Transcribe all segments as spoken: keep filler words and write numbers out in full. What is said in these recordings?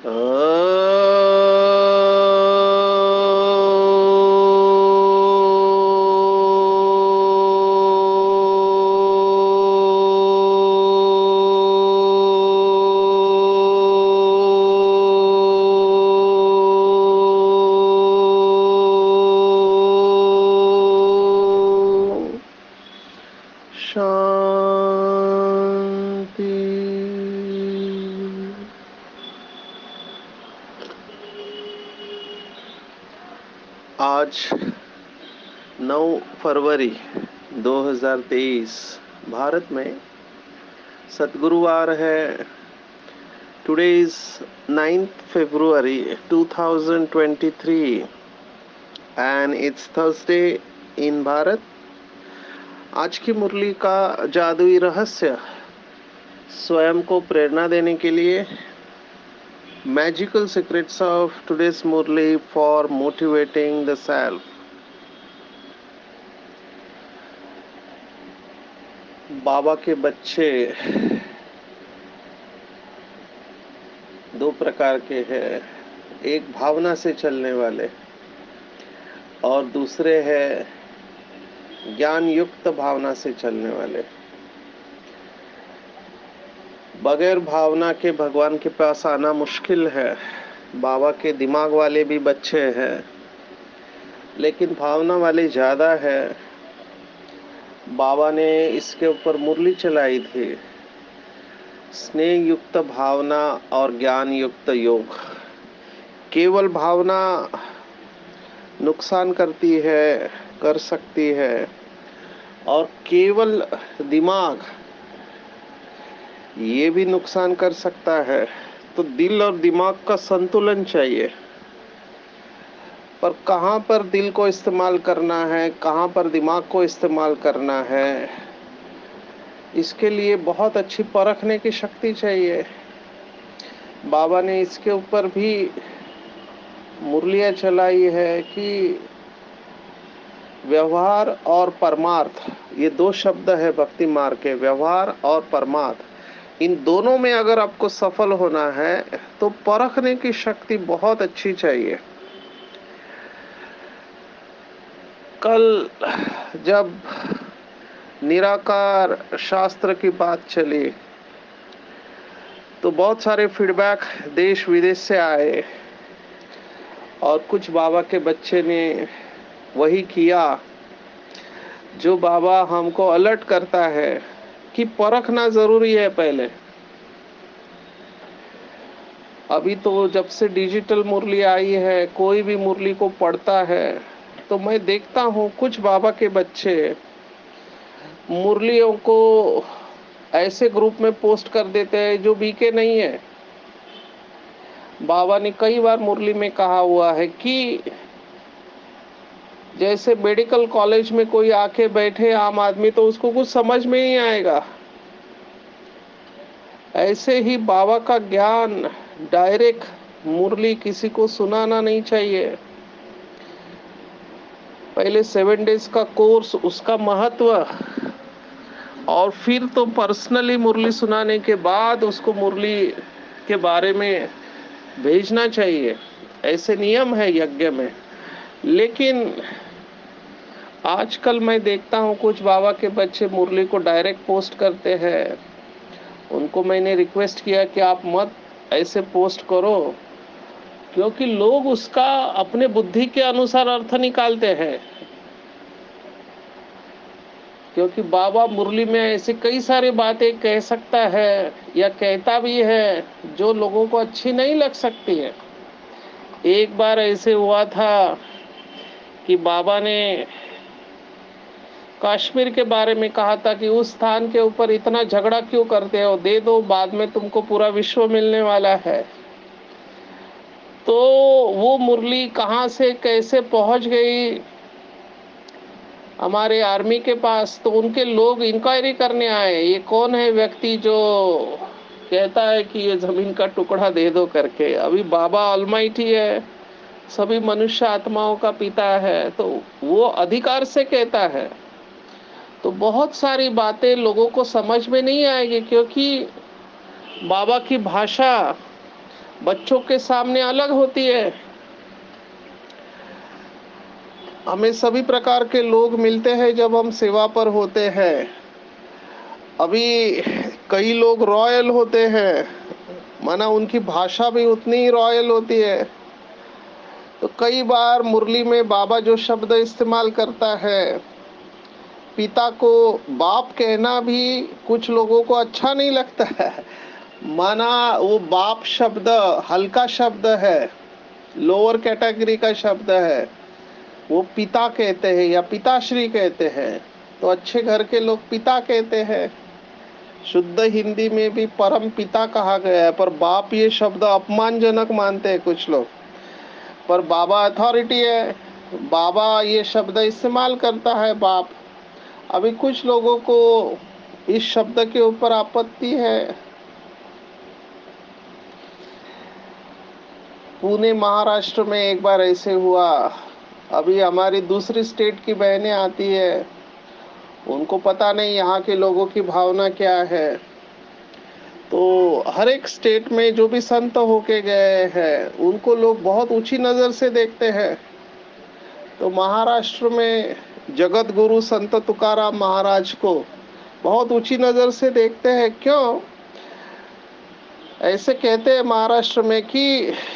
शांति। आज नौ फरवरी दो हज़ार तेईस भारत में सतगुरुवार है। Today is ninth February two thousand twenty three and it's Thursday in Bharat. आज की मुरली का जादुई रहस्य स्वयं को प्रेरणा देने के लिए magical secrets of today's murli for motivating the self. बाबा के बच्चे दो प्रकार के हैं, एक भावना से चलने वाले और दूसरे हैं ज्ञान युक्त भावना से चलने वाले। बगैर भावना के भगवान के पास आना मुश्किल है। बाबा के दिमाग वाले भी बच्चे हैं, लेकिन भावना वाले ज़्यादा है। बाबा ने इसके ऊपर मुरली चलाई थी, स्नेह युक्त भावना और ज्ञान युक्त योग। केवल भावना नुकसान करती है, कर सकती है, और केवल दिमाग ये भी नुकसान कर सकता है। तो दिल और दिमाग का संतुलन चाहिए। पर कहाँ पर दिल को इस्तेमाल करना है, कहाँ पर दिमाग को इस्तेमाल करना है, इसके लिए बहुत अच्छी परखने की शक्ति चाहिए। बाबा ने इसके ऊपर भी मुरलियाँ चलाई है कि व्यवहार और परमार्थ, ये दो शब्द है भक्ति मार्ग के, व्यवहार और परमार्थ। इन दोनों में अगर आपको सफल होना है तो परखने की शक्ति बहुत अच्छी चाहिए। कल जब निराकार शास्त्र की बात चली तो बहुत सारे फीडबैक देश विदेश से आए और कुछ बाबा के बच्चे ने वही किया जो बाबा हमको अलर्ट करता है कि परखना जरूरी है। पहले अभी तो जब से डिजिटल मुरली आई है, कोई भी मुरली को पढ़ता है तो मैं देखता हूँ कुछ बाबा के बच्चे मुरलियों को ऐसे ग्रुप में पोस्ट कर देते हैं जो बीके नहीं है। बाबा ने कई बार मुरली में कहा हुआ है कि जैसे मेडिकल कॉलेज में कोई आके बैठे आम आदमी तो उसको कुछ समझ में नहीं आएगा, ऐसे ही बाबा का ज्ञान डायरेक्ट मुरली किसी को सुनाना नहीं चाहिए। पहले सेवन डेज का कोर्स, उसका महत्व, और फिर तो पर्सनली मुरली सुनाने के बाद उसको मुरली के बारे में भेजना चाहिए। ऐसे नियम है यज्ञ में। लेकिन आजकल मैं देखता हूँ कुछ बाबा के बच्चे मुरली को डायरेक्ट पोस्ट करते हैं। उनको मैंने रिक्वेस्ट किया कि आप मत ऐसे पोस्ट करो, क्योंकि लोग उसका अपने बुद्धि के अनुसार अर्थ निकालते हैं। क्योंकि बाबा मुरली में ऐसे कई सारी बातें कह सकता है या कहता भी है जो लोगों को अच्छी नहीं लग सकती है। एक बार ऐसे हुआ था कि बाबा ने कश्मीर के बारे में कहा था कि उस स्थान के ऊपर इतना झगड़ा क्यों करते हो, दे दो, बाद में तुमको पूरा विश्व मिलने वाला है। तो वो मुरली कहाँ से कैसे पहुंच गई हमारे आर्मी के पास, तो उनके लोग इंक्वायरी करने आए, ये कौन है व्यक्ति जो कहता है कि ये जमीन का टुकड़ा दे दो करके। अभी बाबा ऑलमाइटी है, सभी मनुष्य आत्माओं का पिता है, तो वो अधिकार से कहता है। तो बहुत सारी बातें लोगों को समझ में नहीं आएगी, क्योंकि बाबा की भाषा बच्चों के सामने अलग होती है। हमें सभी प्रकार के लोग मिलते हैं जब हम सेवा पर होते हैं। अभी कई लोग रॉयल होते हैं, माना उनकी भाषा भी उतनी ही रॉयल होती है। तो कई बार मुरली में बाबा जो शब्द इस्तेमाल करता है, पिता को बाप कहना भी कुछ लोगों को अच्छा नहीं लगता है। माना वो बाप शब्द हल्का शब्द है, लोअर कैटेगरी का शब्द है, वो पिता कहते हैं या पिताश्री कहते हैं। तो अच्छे घर के लोग पिता कहते हैं। शुद्ध हिंदी में भी परम पिता कहा गया है, पर बाप ये शब्द अपमानजनक मानते हैं कुछ लोग। पर बाबा अथॉरिटी है, बाबा ये शब्द इस्तेमाल करता है बाप। अभी कुछ लोगों को इस शब्द के ऊपर आपत्ति है। पुणे महाराष्ट्र में एक बार ऐसे हुआ। अभी हमारी दूसरी स्टेट की बहनें आती है, उनको पता नहीं यहाँ के लोगों की भावना क्या है। तो हर एक स्टेट में जो भी संत होके गए हैं उनको लोग बहुत ऊंची नज़र से देखते हैं। तो महाराष्ट्र में जगत गुरु संत तुकाराम महाराज को बहुत ऊंची नज़र से देखते हैं। क्यों ऐसे कहते हैं महाराष्ट्र में कि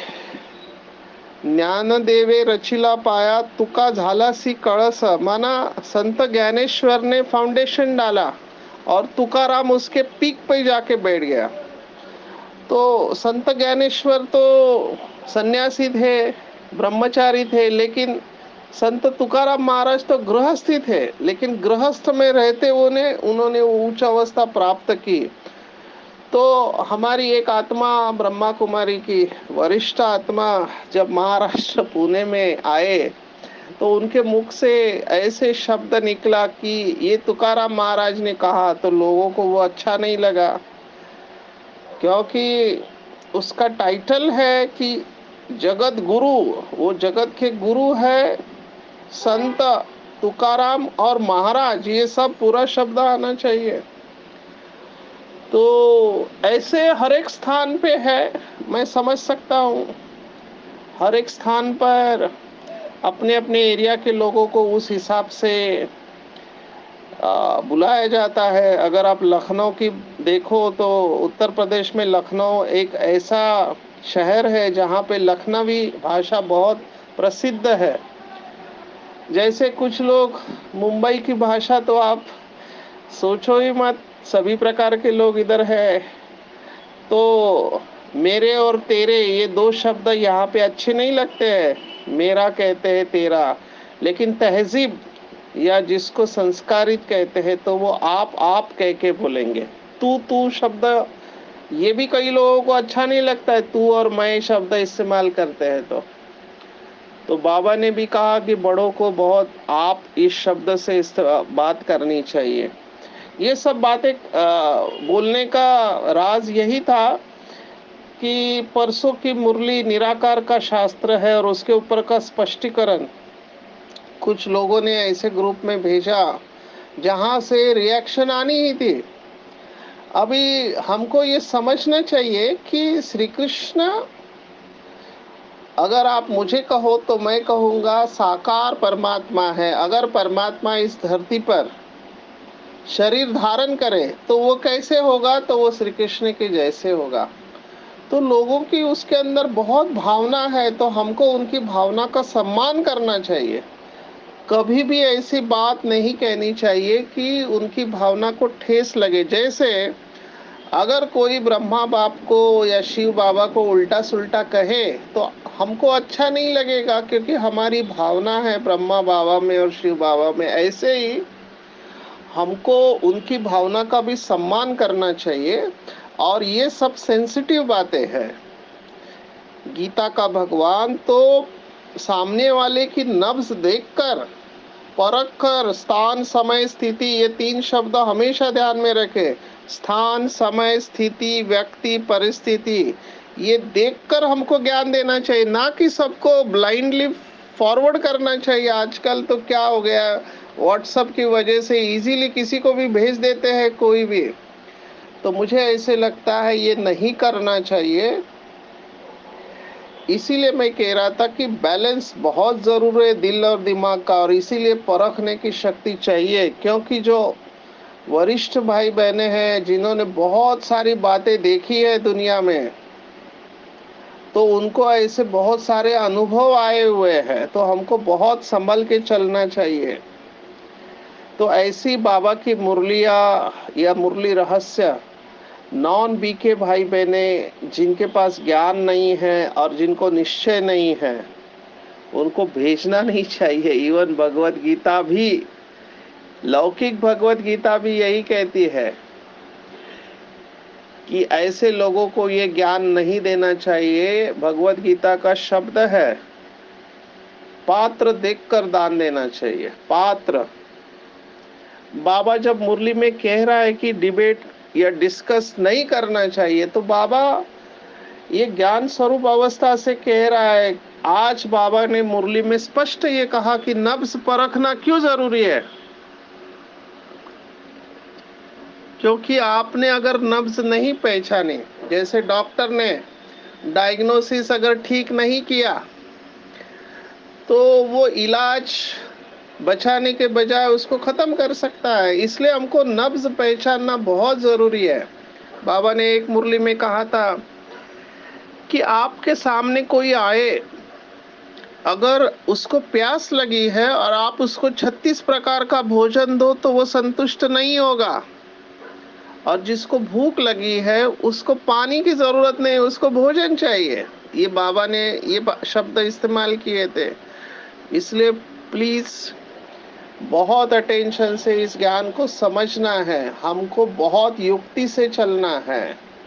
ज्ञानदेवे रचिला पाया तुका झाला सी कळस। माना संत ज्ञानेश्वर ने फाउंडेशन डाला और तुकाराम उसके पीक पे जाके बैठ गया। तो संत ज्ञानेश्वर तो सन्यासी थे, ब्रह्मचारी थे, लेकिन संत तुकाराम महाराज तो गृहस्थी थे, लेकिन गृहस्थ में रहते उन्हें उन्होंने उच्च अवस्था प्राप्त की। तो हमारी एक आत्मा ब्रह्मा कुमारी की वरिष्ठ आत्मा जब महाराष्ट्र पुणे में आए तो उनके मुख से ऐसे शब्द निकला कि ये तुकाराम महाराज ने कहा, तो लोगों को वो अच्छा नहीं लगा, क्योंकि उसका टाइटल है कि जगत गुरु, वो जगत के गुरु है संत तुकाराम और महाराज, ये सब पूरा शब्द आना चाहिए। तो ऐसे हर एक स्थान पे है, मैं समझ सकता हूँ। हर एक स्थान पर अपने अपने एरिया के लोगों को उस हिसाब से आ, बुलाया जाता है। अगर आप लखनऊ की देखो तो उत्तर प्रदेश में लखनऊ एक ऐसा शहर है जहाँ पे लखनवी भाषा बहुत प्रसिद्ध है। जैसे कुछ लोग मुंबई की भाषा तो आप सोचो ही मत, सभी प्रकार के लोग इधर है। तो मेरे और तेरे ये दो शब्द यहाँ पे अच्छे नहीं लगते हैं, मेरा कहते हैं तेरा, लेकिन तहजीब या जिसको संस्कारित कहते हैं तो वो आप आप कह के बोलेंगे। तू तू शब्द ये भी कई लोगों को अच्छा नहीं लगता है, तू और मैं शब्द इस्तेमाल करते हैं। तो तो बाबा ने भी कहा कि बड़ों को बहुत आप इस शब्द से बात करनी चाहिए। ये सब बातें बोलने का राज यही था कि परसों की मुरली निराकार का शास्त्र है और उसके ऊपर का स्पष्टीकरण कुछ लोगों ने ऐसे ग्रुप में भेजा जहां से रिएक्शन आनी ही थी। अभी हमको ये समझना चाहिए कि श्री कृष्ण, अगर आप मुझे कहो तो मैं कहूँगा साकार परमात्मा है। अगर परमात्मा इस धरती पर शरीर धारण करे तो वो कैसे होगा, तो वो श्री कृष्ण के जैसे होगा। तो लोगों की उसके अंदर बहुत भावना है, तो हमको उनकी भावना का सम्मान करना चाहिए। कभी भी ऐसी बात नहीं कहनी चाहिए कि उनकी भावना को ठेस लगे। जैसे अगर कोई ब्रह्मा बाप को या शिव बाबा को उल्टा सुल्टा कहे तो हमको अच्छा नहीं लगेगा, क्योंकि हमारी भावना है ब्रह्मा बाबा में और शिव बाबा में। ऐसे ही हमको उनकी भावना का भी सम्मान करना चाहिए। और ये सब सेंसिटिव बातें हैं। गीता का भगवान तो सामने वाले की नब्ज देखकर, परख कर, स्थान समय स्थिति, ये तीन शब्द हमेशा ध्यान में रखे। स्थान समय स्थिति व्यक्ति परिस्थिति, ये देखकर हमको ज्ञान देना चाहिए, ना कि सबको ब्लाइंडली फॉरवर्ड करना चाहिए। आजकल तो क्या हो गया, व्हाट्सएप की वजह से इजीली किसी को भी भेज देते हैं कोई भी। तो मुझे ऐसे लगता है ये नहीं करना चाहिए। इसीलिए मैं कह रहा था कि बैलेंस बहुत ज़रूरी है दिल और दिमाग का, और इसीलिए परखने की शक्ति चाहिए, क्योंकि जो वरिष्ठ भाई बहनें हैं जिन्होंने बहुत सारी बातें देखी है दुनिया में, तो उनको ऐसे बहुत सारे अनुभव आए हुए हैं, तो हमको बहुत संभल के चलना चाहिए। तो ऐसी बाबा की मुरलियाँ या मुरली रहस्य नॉन बीके भाई बहने जिनके पास ज्ञान नहीं है और जिनको निश्चय नहीं है, उनको भेजना नहीं चाहिए। इवन भगवत गीता भी, लौकिक भगवत गीता भी यही कहती है कि ऐसे लोगों को ये ज्ञान नहीं देना चाहिए। भगवत गीता का शब्द है, पात्र देखकर दान देना चाहिए। पात्र। बाबा जब मुरली में कह रहा है कि डिबेट या डिस्कस नहीं करना चाहिए, तो बाबा ये ज्ञान स्वरूप अवस्था से कह रहा है। आज बाबा ने मुरली में स्पष्ट ये कहा कि नब्ज परखना क्यों जरूरी है, क्योंकि आपने अगर नब्ज नहीं पहचाने, जैसे डॉक्टर ने डायग्नोसिस अगर ठीक नहीं किया, तो वो इलाज बचाने के बजाय उसको खत्म कर सकता है। इसलिए हमको नब्ज पहचानना बहुत जरूरी है। बाबा ने एक मुरली में कहा था कि आपके सामने कोई आए, अगर उसको प्यास लगी है और आप उसको छत्तीस प्रकार का भोजन दो तो वो संतुष्ट नहीं होगा, और जिसको भूख लगी है उसको पानी की जरूरत नहीं, उसको भोजन चाहिए। ये बाबा ने ये शब्द इस्तेमाल किए थे। इसलिए प्लीज बहुत अटेंशन से इस ज्ञान को समझना है, हमको बहुत युक्ति से चलना है,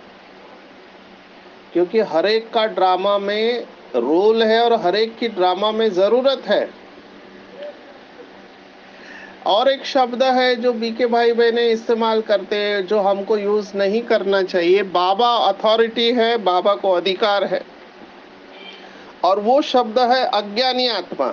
क्योंकि हर एक का ड्रामा में रोल है और हर एक की ड्रामा में जरूरत है। और एक शब्द है जो बीके भाई बहने इस्तेमाल करते हैं, जो हमको यूज नहीं करना चाहिए। बाबा अथॉरिटी है, बाबा को अधिकार है, और वो शब्द है अज्ञानी आत्मा।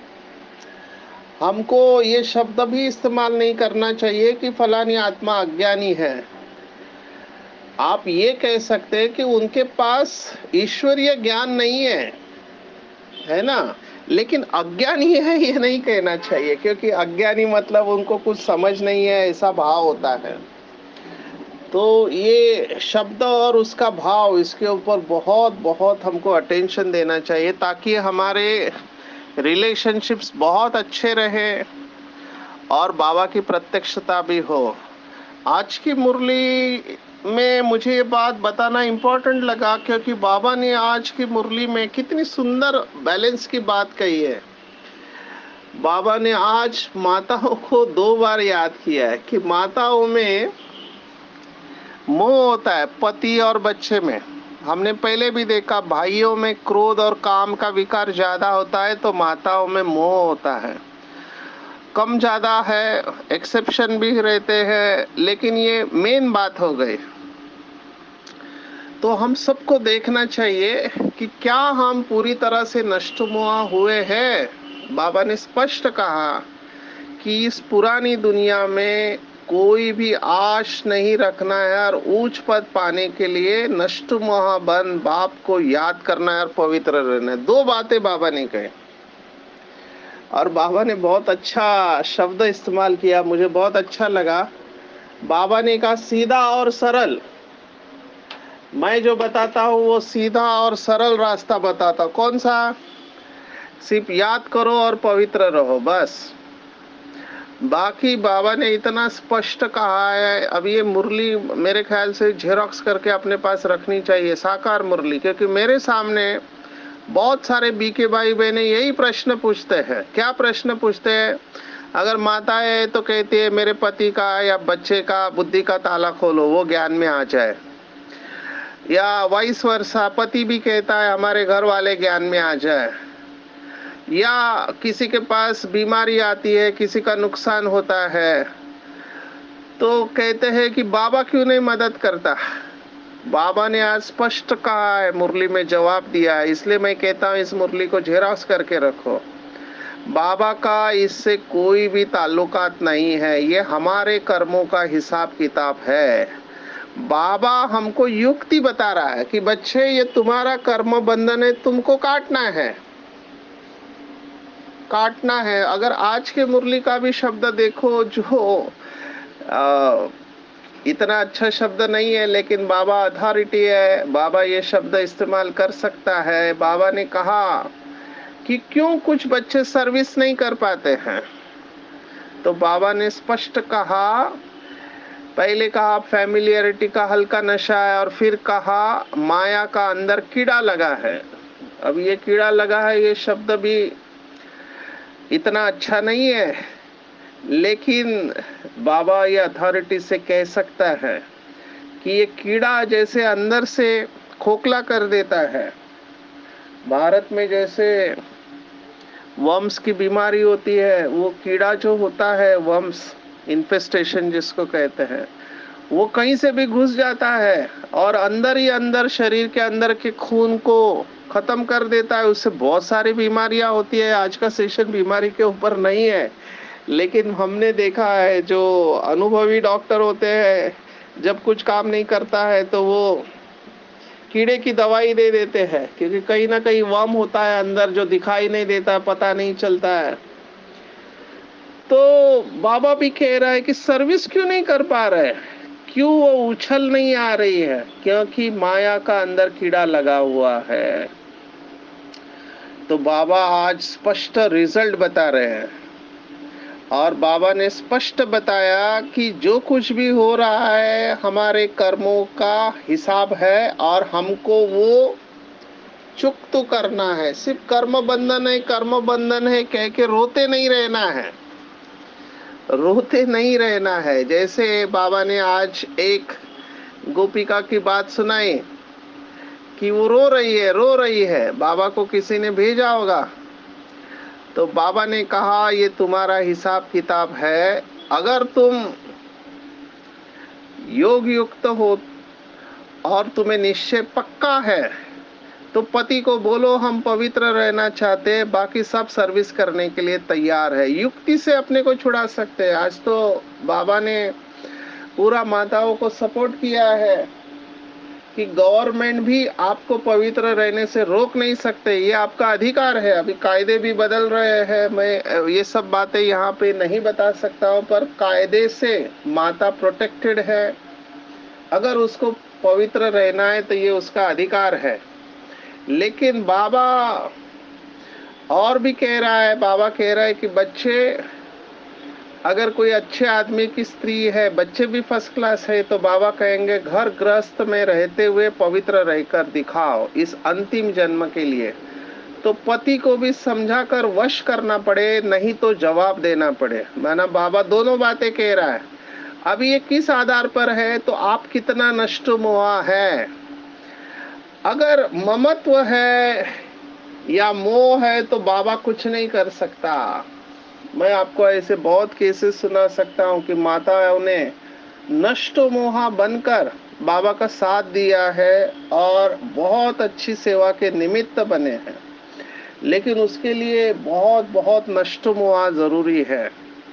हमको ये शब्द भी इस्तेमाल नहीं करना चाहिए कि फलानी आत्मा अज्ञानी है। आप ये कह सकते हैं कि उनके पास ईश्वरीय ज्ञान नहीं है, है ना, लेकिन अज्ञानी है ये नहीं कहना चाहिए, क्योंकि अज्ञानी मतलब उनको कुछ समझ नहीं है, ऐसा भाव होता है। तो ये शब्द और उसका भाव, इसके ऊपर बहुत बहुत हमको अटेंशन देना चाहिए, ताकि हमारे रिलेशनशिप्स बहुत अच्छे रहे और बाबा की प्रत्यक्षता भी हो। आज की मुरली में मुझे ये बात बताना इम्पोर्टेंट लगा, क्योंकि बाबा ने आज की मुरली में कितनी सुंदर बैलेंस की बात कही है। बाबा ने आज माताओं को दो बार याद किया है कि माताओं में मोह होता है, पति और बच्चे में। हमने पहले भी देखा, भाइयों में क्रोध और काम का विकार ज्यादा होता है, तो माताओं में मोह होता है। कम ज्यादा है, एक्सेप्शन भी रहते हैं, लेकिन ये मेन बात हो गई। तो हम सबको देखना चाहिए कि क्या हम पूरी तरह से नष्टमुआ हुए हैं। बाबा ने स्पष्ट कहा कि इस पुरानी दुनिया में कोई भी आश नहीं रखना है, और ऊंच पद पाने के लिए नष्टमुआ बन बाप को याद करना है और पवित्र रहना है। दो बातें बाबा ने कही, और बाबा ने बहुत अच्छा शब्द इस्तेमाल किया, मुझे बहुत अच्छा लगा। बाबा ने कहा सीधा और सरल। मैं जो बताता हूँ वो सीधा और सरल रास्ता बताता। कौन सा? सिर्फ याद करो और पवित्र रहो, बस। बाकी बाबा ने इतना स्पष्ट कहा है। अब ये मुरली मेरे ख्याल से जेरोक्स करके अपने पास रखनी चाहिए, साकार मुरली, क्योंकि मेरे सामने बहुत सारे बीके भाई बहने यही प्रश्न पूछते हैं। क्या प्रश्न पूछते हैं? अगर माता है तो कहती है मेरे पति का या बच्चे का बुद्धि का ताला खोलो, वो ज्ञान में आ जाए, या वाइस वर्सा, पति भी कहता है हमारे घर वाले ज्ञान में आ जाए, या किसी के पास बीमारी आती है, किसी का नुकसान होता है, तो कहते हैं कि बाबा क्यों नहीं मदद करता। बाबा ने आज स्पष्ट कहा है, मुरली में जवाब दिया है। इसलिए मैं कहता हूँ इस मुरली को जेरॉक्स करके रखो। बाबा का इससे कोई भी ताल्लुकात नहीं है, ये हमारे कर्मों का हिसाब किताब है। बाबा हमको युक्ति बता रहा है कि बच्चे ये तुम्हारा कर्म बंधन है, तुमको काटना है, काटना है। अगर आज के मुरली का भी शब्द देखो जो आ, इतना अच्छा शब्द नहीं है, लेकिन बाबा अथॉरिटी है, बाबा ये शब्द इस्तेमाल कर सकता है। बाबा ने कहा कि क्यों कुछ बच्चे सर्विस नहीं कर पाते हैं, तो बाबा ने स्पष्ट कहा, पहले कहा फैमिलियरिटी का हल्का नशा है, और फिर कहा माया का अंदर कीड़ा लगा है। अब ये कीड़ा लगा है, ये शब्द भी इतना अच्छा नहीं है, लेकिन बाबा ये अथॉरिटी से कह सकता है कि ये कीड़ा जैसे अंदर से खोखला कर देता है। भारत में जैसे वर्म्स की बीमारी होती है, वो कीड़ा जो होता है, वर्म्स इन्फेस्टेशन जिसको कहते हैं, वो कहीं से भी घुस जाता है और अंदर ही अंदर शरीर के अंदर के खून को खत्म कर देता है। उससे बहुत सारी बीमारियां होती है। आज का सेशन बीमारी के ऊपर नहीं है, लेकिन हमने देखा है जो अनुभवी डॉक्टर होते हैं, जब कुछ काम नहीं करता है तो वो कीड़े की दवाई दे देते हैं, क्योंकि कहीं ना कहीं वर्म होता है अंदर जो दिखाई नहीं देता, पता नहीं चलता है। तो बाबा भी कह रहा है कि सर्विस क्यों नहीं कर पा रहे, क्यों वो उछल नहीं आ रही है, क्योंकि माया का अंदर कीड़ा लगा हुआ है। तो बाबा आज स्पष्ट रिजल्ट बता रहे हैं, और बाबा ने स्पष्ट बताया कि जो कुछ भी हो रहा है हमारे कर्मों का हिसाब है, और हमको वो चुक तो करना है। सिर्फ कर्म बंधन है, कर्म बंधन है कह के रोते नहीं रहना है, रोते नहीं रहना है। जैसे बाबा ने आज एक गोपिका की बात सुनाई कि वो रो रही है, रो रही है, बाबा को किसी ने भेजा होगा, तो बाबा ने कहा ये तुम्हारा हिसाब किताब है। अगर तुम योग युक्त हो और तुम्हें निश्चय पक्का है, तो पति को बोलो हम पवित्र रहना चाहते हैं, बाकी सब सर्विस करने के लिए तैयार है। युक्ति से अपने को छुड़ा सकते हैं। आज तो बाबा ने पूरा माताओं को सपोर्ट किया है कि गवर्नमेंट भी आपको पवित्र रहने से रोक नहीं सकते, ये आपका अधिकार है। अभी कायदे भी बदल रहे हैं, मैं ये सब बातें यहाँ पे नहीं बता सकता हूँ, पर कायदे से माता प्रोटेक्टेड है। अगर उसको पवित्र रहना है तो ये उसका अधिकार है। लेकिन बाबा और भी कह रहा है, बाबा कह रहा है कि बच्चे, अगर कोई अच्छे आदमी की स्त्री है, बच्चे भी फर्स्ट क्लास है, तो बाबा कहेंगे घर गृहस्थ में रहते हुए पवित्र रहकर दिखाओ इस अंतिम जन्म के लिए। तो पति को भी समझाकर वश करना पड़े, नहीं तो जवाब देना पड़े। माना बाबा दोनों बातें कह रहा है। अभी ये किस आधार पर है, तो आप कितना नष्ट मोहा है। अगर ममत्व है या मोह है तो बाबा कुछ नहीं कर सकता। मैं आपको ऐसे बहुत केसेस सुना सकता हूँ कि माताओं ने नष्ट मोहा बनकर बाबा का साथ दिया है और बहुत अच्छी सेवा के निमित्त बने हैं, लेकिन उसके लिए बहुत बहुत नष्ट मोहा जरूरी है।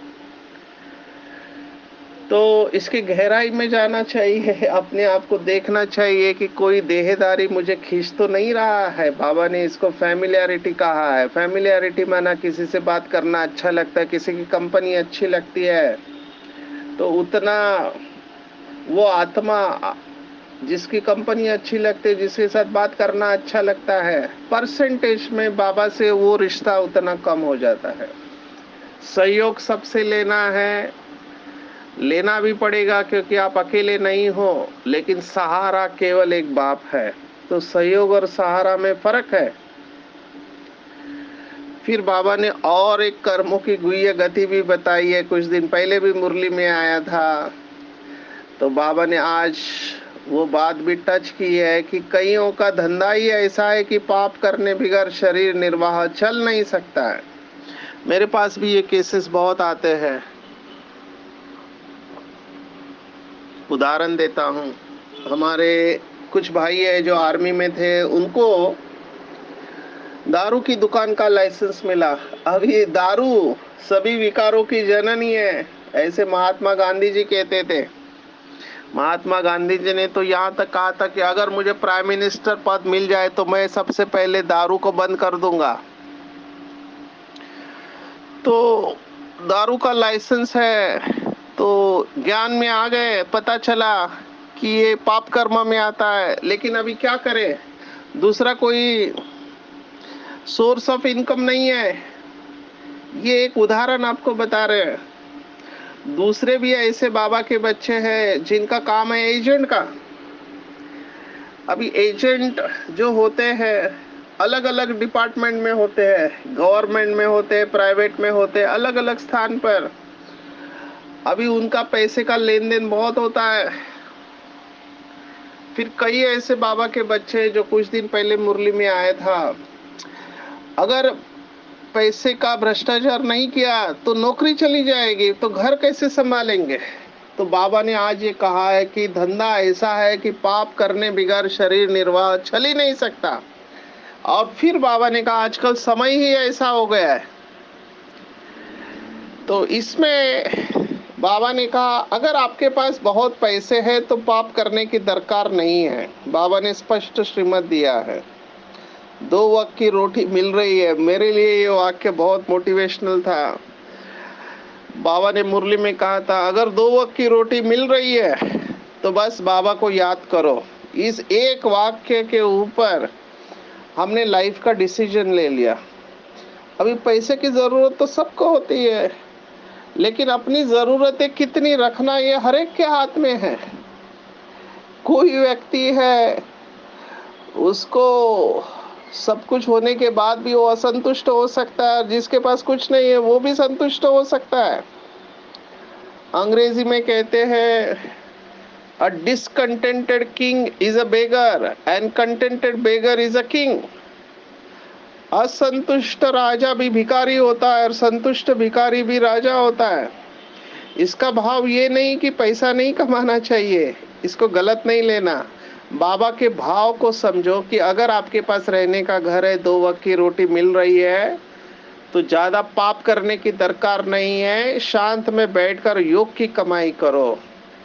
तो इसके गहराई में जाना चाहिए, अपने आप को देखना चाहिए कि कोई देहदारी मुझे खींच तो नहीं रहा है। बाबा ने इसको फैमिलियरिटी कहा है। फैमिलियरिटी माना किसी से बात करना अच्छा लगता है, किसी की कंपनी अच्छी लगती है, तो उतना वो आत्मा जिसकी कंपनी अच्छी लगती है, जिसके साथ बात करना अच्छा लगता है, परसेंटेज में बाबा से वो रिश्ता उतना कम हो जाता है। सहयोग सबसे लेना है, लेना भी पड़ेगा, क्योंकि आप अकेले नहीं हो, लेकिन सहारा केवल एक बाप है। तो सहयोग और सहारा में फर्क है। फिर बाबा ने और एक कर्मों की गुह्य गति भी बताई है, कुछ दिन पहले भी मुरली में आया था। तो बाबा ने आज वो बात भी टच की है कि कईयों का धंधा ही ऐसा है कि पाप करने बगैर शरीर निर्वाह चल नहीं सकता है। मेरे पास भी ये केसेस बहुत आते हैं। उदाहरण देता हूँ, हमारे कुछ भाई है जो आर्मी में थे, उनको दारू की दुकान का लाइसेंस मिला। अब ये दारू सभी विकारों की जननी है, ऐसे महात्मा गांधी जी कहते थे। महात्मा गांधी जी ने तो यहाँ तक कहा था कि अगर मुझे प्राइम मिनिस्टर पद मिल जाए तो मैं सबसे पहले दारू को बंद कर दूंगा। तो दारू का लाइसेंस है, तो ज्ञान में आ गए, पता चला कि ये पाप कर्म में आता है, लेकिन अभी क्या करें, दूसरा कोई सोर्स ऑफ इनकम नहीं है। ये एक उदाहरण आपको बता रहे हैं। दूसरे भी ऐसे बाबा के बच्चे हैं जिनका काम है एजेंट का। अभी एजेंट जो होते हैं अलग अलग डिपार्टमेंट में होते हैं, गवर्नमेंट में होते हैं, प्राइवेट में होते हैं, अलग अलग स्थान पर। अभी उनका पैसे का लेन देन बहुत होता है। फिर कई ऐसे बाबा के बच्चे जो कुछ दिन पहले मुरली में आया था, अगर पैसे का भ्रष्टाचार नहीं किया तो नौकरी चली जाएगी, तो घर कैसे संभालेंगे। तो बाबा ने आज ये कहा है कि धंधा ऐसा है कि पाप करने बिगैर शरीर निर्वाह चल ही नहीं सकता। और फिर बाबा ने कहा आजकल समय ही ऐसा हो गया है। तो इसमें बाबा ने कहा अगर आपके पास बहुत पैसे हैं तो पाप करने की दरकार नहीं है। बाबा ने स्पष्ट श्रीमत दिया है। दो वक्त की रोटी मिल रही है। मेरे लिए ये वाक्य बहुत मोटिवेशनल था। बाबा ने मुरली में कहा था अगर दो वक्त की रोटी मिल रही है तो बस बाबा को याद करो। इस एक वाक्य के ऊपर हमने लाइफ का डिसीजन ले लिया। अभी पैसे की जरूरत तो सबको होती है, लेकिन अपनी जरूरतें कितनी रखना ये हर एक के हाथ में है। कोई व्यक्ति है उसको सब कुछ होने के बाद भी वो असंतुष्ट हो सकता है, जिसके पास कुछ नहीं है वो भी संतुष्ट हो सकता है। अंग्रेजी में कहते हैं a discontented king is a beggar and contented beggar is a king. असंतुष्ट राजा भी भिखारी होता है और संतुष्ट भिखारी भी राजा होता है। इसका भाव ये नहीं कि पैसा नहीं कमाना चाहिए, इसको गलत नहीं लेना। बाबा के भाव को समझो कि अगर आपके पास रहने का घर है, दो वक्त की रोटी मिल रही है, तो ज्यादा पाप करने की दरकार नहीं है। शांत में बैठकर योग की कमाई करो।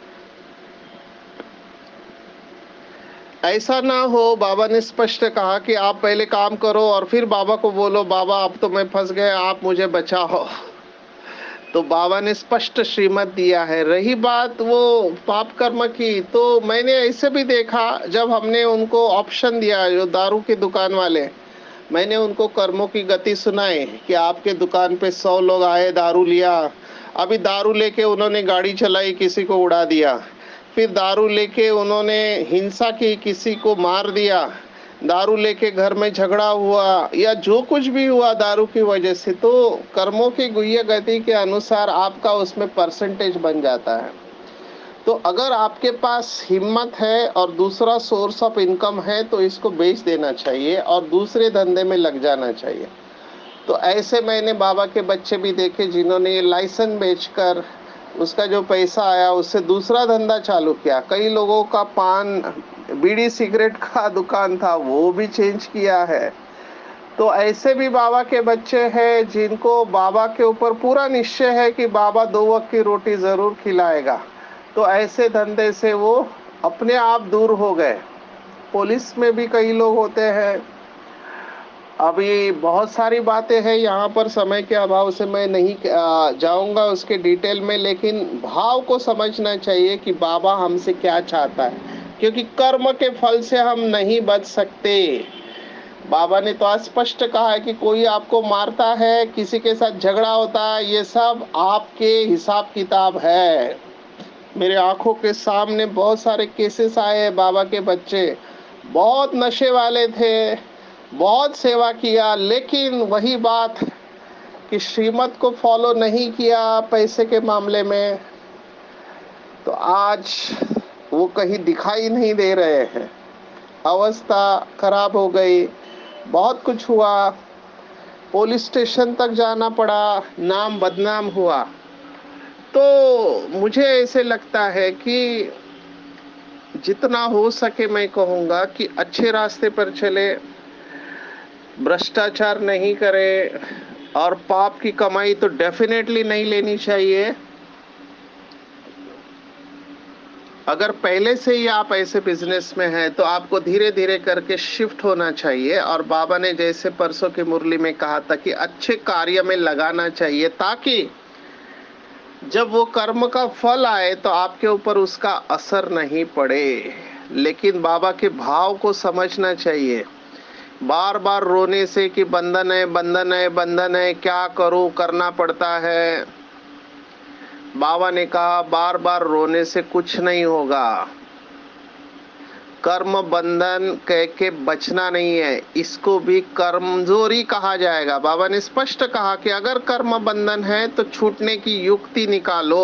ऐसा ना हो, बाबा ने स्पष्ट कहा कि आप पहले काम करो और फिर बाबा को बोलो बाबा अब तो मैं फंस गया, आप मुझे बचाओ। तो बाबा ने स्पष्ट श्रीमत दिया है। रही बात वो पाप कर्म की, तो मैंने ऐसे भी देखा जब हमने उनको ऑप्शन दिया, जो दारू की दुकान वाले, मैंने उनको कर्मों की गति सुनाई कि आपके दुकान पे सौ लोग आए, दारू लिया। अभी दारू लेके उन्होंने गाड़ी चलाई, किसी को उड़ा दिया। फिर दारू लेके उन्होंने हिंसा की, किसी को मार दिया। दारू लेके घर में झगड़ा हुआ या जो कुछ भी हुआ दारू की वजह से, तो कर्मों की गुह्य गति के अनुसार आपका उसमें परसेंटेज बन जाता है। तो अगर आपके पास हिम्मत है और दूसरा सोर्स ऑफ इनकम है तो इसको बेच देना चाहिए और दूसरे धंधे में लग जाना चाहिए। तो ऐसे मैंने बाबा के बच्चे भी देखे जिन्होंने ये लाइसेंस बेचकर उसका जो पैसा आया उससे दूसरा धंधा चालू किया। कई लोगों का पान बीड़ी सिगरेट का दुकान था, वो भी चेंज किया है। तो ऐसे भी बाबा के बच्चे हैं जिनको बाबा के ऊपर पूरा निश्चय है कि बाबा दो वक्त की रोटी जरूर खिलाएगा। तो ऐसे धंधे से वो अपने आप दूर हो गए। पुलिस में भी कई लोग होते हैं। अभी बहुत सारी बातें हैं, यहाँ पर समय के अभाव से मैं नहीं जाऊंगा उसके डिटेल में, लेकिन भाव को समझना चाहिए कि बाबा हमसे क्या चाहता है, क्योंकि कर्म के फल से हम नहीं बच सकते। बाबा ने तो स्पष्ट कहा है कि कोई आपको मारता है, किसी के साथ झगड़ा होता है, ये सब आपके हिसाब किताब है। मेरे आंखों के सामने बहुत सारे केसेस आए हैं। बाबा के बच्चे बहुत नशे वाले थे, बहुत सेवा किया, लेकिन वही बात कि श्रीमत को फॉलो नहीं किया पैसे के मामले में, तो आज वो कहीं दिखाई नहीं दे रहे हैं। अवस्था खराब हो गई, बहुत कुछ हुआ, पुलिस स्टेशन तक जाना पड़ा, नाम बदनाम हुआ। तो मुझे ऐसे लगता है कि जितना हो सके मैं कहूँगा कि अच्छे रास्ते पर चले, भ्रष्टाचार नहीं करे और पाप की कमाई तो डेफिनेटली नहीं लेनी चाहिए। अगर पहले से ही आप ऐसे बिजनेस में हैं तो आपको धीरे धीरे करके शिफ्ट होना चाहिए, और बाबा ने जैसे परसों की मुरली में कहा था कि अच्छे कार्य में लगाना चाहिए, ताकि जब वो कर्म का फल आए तो आपके ऊपर उसका असर नहीं पड़े। लेकिन बाबा के भाव को समझना चाहिए। बार बार रोने से कि बंधन है बंधन है बंधन है, क्या करूं, करना पड़ता है। बाबा ने कहा बार बार रोने से कुछ नहीं होगा। कर्म बंधन कह के बचना नहीं है, इसको भी कमजोरी कहा जाएगा। बाबा ने स्पष्ट कहा कि अगर कर्म बंधन है तो छूटने की युक्ति निकालो,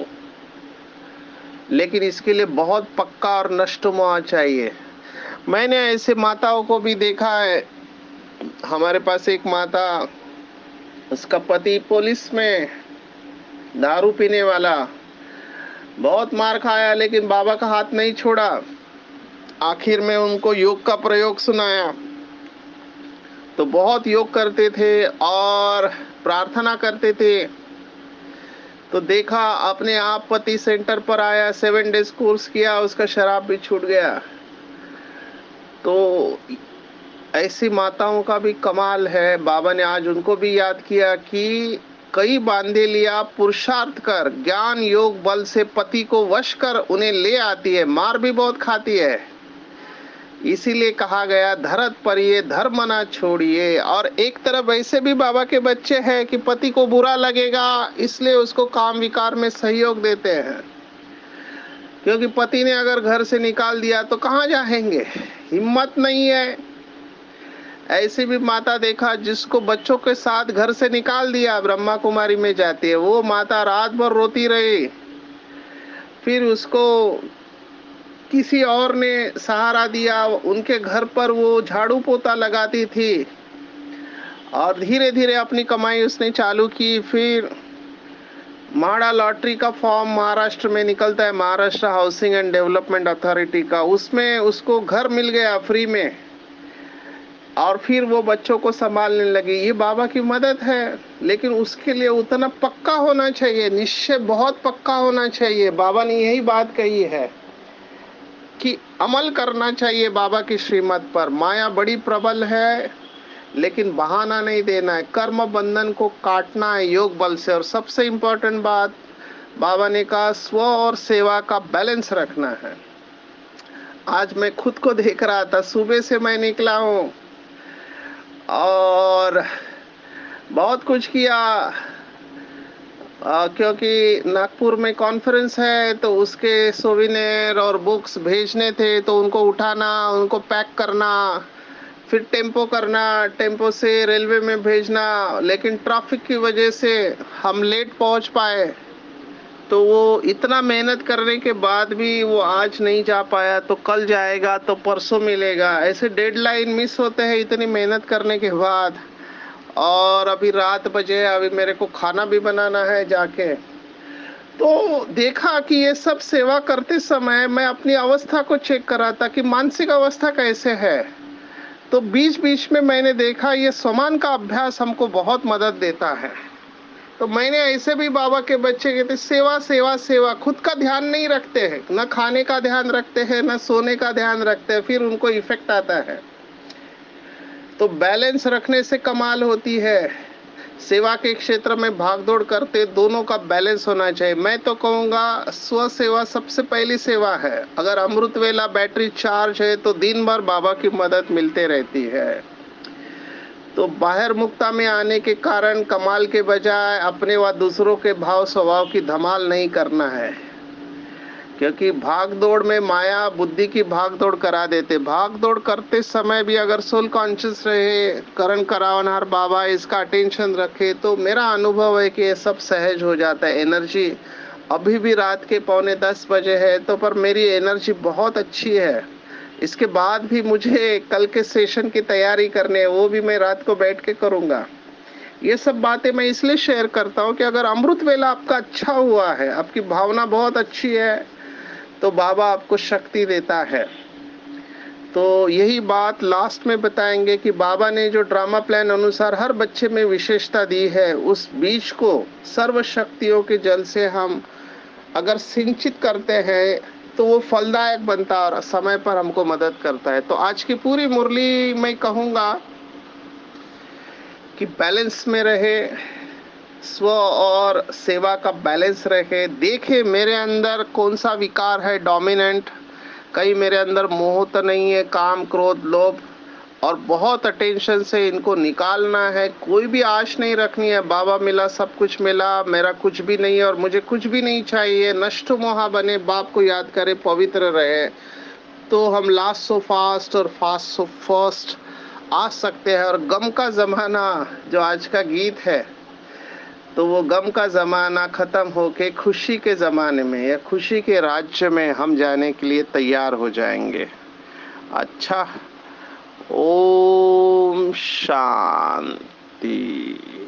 लेकिन इसके लिए बहुत पक्का और नष्टमोह चाहिए। मैंने ऐसे माताओं को भी देखा है। हमारे पास एक माता, उसका पति पुलिस में, दारू पीने वाला, बहुत मार खाया लेकिन बाबा का हाथ नहीं छोड़ा। आखिर में उनको योग का प्रयोग सुनाया तो बहुत योग करते थे और प्रार्थना करते थे। तो देखा अपने आप पति सेंटर पर आया, सेवन डेज कोर्स किया, उसका शराब भी छूट गया। तो ऐसी माताओं का भी कमाल है। बाबा ने आज उनको भी याद किया कि कई बांधे लिया पुरुषार्थ कर, ज्ञान योग बल से पति को वश कर उन्हें ले आती है, मार भी बहुत खाती है। इसीलिए कहा गया धरत पर ये धर्म ना छोड़िए। और एक तरफ ऐसे भी बाबा के बच्चे हैं कि पति को बुरा लगेगा इसलिए उसको काम विकार में सहयोग देते हैं, क्योंकि पति ने अगर घर से निकाल दिया तो कहाँ जाएंगे, हिम्मत नहीं है। ऐसी भी माता देखा जिसको बच्चों के साथ घर से निकाल दिया, ब्रह्मा कुमारी में जाती है। वो माता रात भर रोती रही, फिर उसको किसी और ने सहारा दिया। उनके घर पर वो झाड़ू पोता लगाती थी और धीरे धीरे अपनी कमाई उसने चालू की। फिर माड़ा लॉटरी का फॉर्म महाराष्ट्र में निकलता है, Maharashtra housing and development authority का, उसमें उसको घर मिल गया फ्री में, और फिर वो बच्चों को संभालने लगी। ये बाबा की मदद है, लेकिन उसके लिए उतना पक्का होना चाहिए, निश्चय बहुत पक्का होना चाहिए। बाबा ने यही बात कही है कि अमल करना चाहिए बाबा की श्रीमत पर। माया बड़ी प्रबल है, लेकिन बहाना नहीं देना है, कर्म बंधन को काटना है योग बल से। और सबसे इम्पोर्टेंट बात बाबा ने कहा, स्व और सेवा का बैलेंस रखना है। आज मैं खुद को देख रहा था, सुबह से मैं निकला हूँ और बहुत कुछ किया, आ, क्योंकि नागपुर में कॉन्फ्रेंस है तो उसके सोविनियर और बुक्स भेजने थे, तो उनको उठाना, उनको पैक करना, फिर टेम्पो करना, टेम्पो से रेलवे में भेजना। लेकिन ट्रैफिक की वजह से हम लेट पहुंच पाए, तो वो इतना मेहनत करने के बाद भी वो आज नहीं जा पाया, तो कल जाएगा तो परसों मिलेगा। ऐसे डेडलाइन मिस होते हैं इतनी मेहनत करने के बाद। और अभी रात बजे, अभी मेरे को खाना भी बनाना है जाके। तो देखा कि ये सब सेवा करते समय मैं अपनी अवस्था को चेक करा था कि मानसिक अवस्था कैसे है। तो बीच बीच में मैंने देखा ये समान का अभ्यास हमको बहुत मदद देता है। तो मैंने ऐसे भी बाबा के बच्चे कहते सेवा सेवा सेवा, खुद का ध्यान नहीं रखते हैं, न खाने का ध्यान रखते हैं, न सोने का ध्यान रखते हैं, फिर उनको इफेक्ट आता है। तो बैलेंस रखने से कमाल होती है। सेवा के क्षेत्र में भागदौड़ करते, दोनों का बैलेंस होना चाहिए। मैं तो कहूँगा स्व सेवा सबसे पहली सेवा है। अगर अमृत वेला बैटरी चार्ज है तो दिन भर बाबा की मदद मिलते रहती है। तो बाहर मुक्ता में आने के कारण कमाल के बजाय अपने व दूसरों के भाव स्वभाव की धमाल नहीं करना है, क्योंकि भाग दौड़ में माया बुद्धि की भाग दौड़ करा देते। भाग दौड़ करते समय भी अगर सोल कॉन्शियस रहे, करण करावनहार बाबा इसका अटेंशन रखे, तो मेरा अनुभव है कि ये सब सहज हो जाता है। एनर्जी अभी भी रात के पौने दस बजे है, तो पर मेरी एनर्जी बहुत अच्छी है। इसके बाद भी मुझे कल के सेशन की तैयारी करनी है, वो भी मैं रात को बैठ के करूँगा। ये सब बातें मैं इसलिए शेयर करता हूँ कि अगर अमृत वेला आपका अच्छा हुआ है, आपकी भावना बहुत अच्छी है, तो बाबा आपको शक्ति देता है। तो यही बात लास्ट में बताएंगे कि बाबा ने जो ड्रामा प्लान अनुसार हर बच्चे में विशेषता दी है, उस बीज को सर्व शक्तियों के जल से हम अगर सिंचित करते हैं तो वो फलदायक बनता है और समय पर हमको मदद करता है। तो आज की पूरी मुरली मैं कहूँगा कि बैलेंस में रहे, स्व और सेवा का बैलेंस रहे। देखे मेरे अंदर कौन सा विकार है डोमिनेंट, कहीं मेरे अंदर मोह तो नहीं है, काम क्रोध लोभ, और बहुत अटेंशन से इनको निकालना है। कोई भी आश नहीं रखनी है, बाबा मिला सब कुछ मिला, मेरा कुछ भी नहीं है और मुझे कुछ भी नहीं चाहिए। नष्ट मोहा बने, बाप को याद करे, पवित्र रहे, तो हम लास्ट सो फास्ट और फास्ट सो फर्स्ट आ सकते हैं। और गम का जमाना जो आज का गीत है, तो वो गम का जमाना खत्म होके खुशी के जमाने में या खुशी के राज्य में हम जाने के लिए तैयार हो जाएंगे। अच्छा, ओम शांति।